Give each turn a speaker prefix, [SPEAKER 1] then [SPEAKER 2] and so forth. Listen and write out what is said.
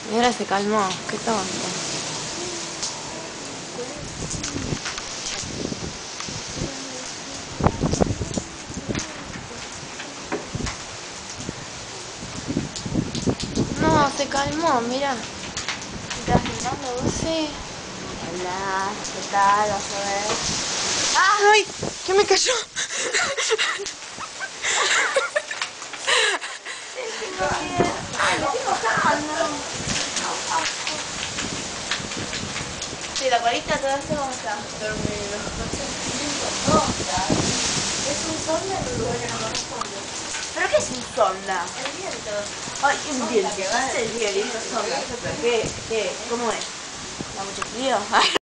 [SPEAKER 1] Y ahora se calmó, qué tonto. No, se calmó, mira.
[SPEAKER 2] ¿Estás mirando vos?
[SPEAKER 1] Sí.
[SPEAKER 2] Hola, ¿qué tal? Vas a ver.
[SPEAKER 1] ¡Ay! ¿Qué me cayó?
[SPEAKER 2] ¡Ay, me estoy mojando! Sí, la colita todo esto, ¿cómo está? Dormido. Es un sonda en un lugar que no corresponde. ¿Pero qué es un sonda? El viento. Ay, un viento. ¿Qué es el viento sonda? ¿Qué? ¿Cómo es? ¿Da mucho frío?